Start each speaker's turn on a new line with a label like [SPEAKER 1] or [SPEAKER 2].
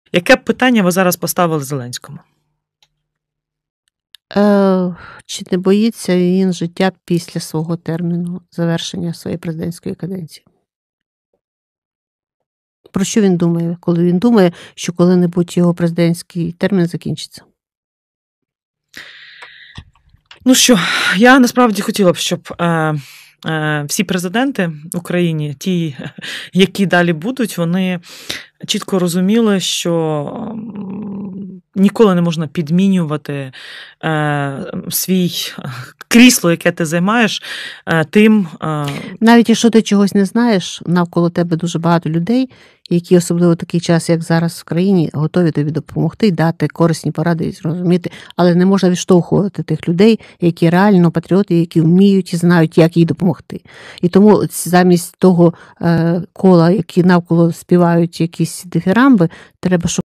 [SPEAKER 1] Яке б питання ви зараз поставили Зеленському?
[SPEAKER 2] Чи не боїться він життя після свого терміну завершення своєї президентської каденції? Про що він думає, коли він думає, що коли-небудь його президентський термін закінчиться?
[SPEAKER 1] Ну що, я насправді хотіла б, щоб всі президенти в Україні, ті, які далі будуть, вони чітко розуміли, що ніколи не можна підмінювати свій крісло, яке ти займаєш, тим...
[SPEAKER 2] Навіть якщо ти чогось не знаєш, навколо тебе дуже багато людей, які, особливо такий час, як зараз в країні, готові тобі допомогти, дати корисні поради і зрозуміти, але не можна відштовхувати тих людей, які реально патріоти, які вміють і знають, як їй допомогти. І тому замість того кола, які навколо співають якісь дифірамби, треба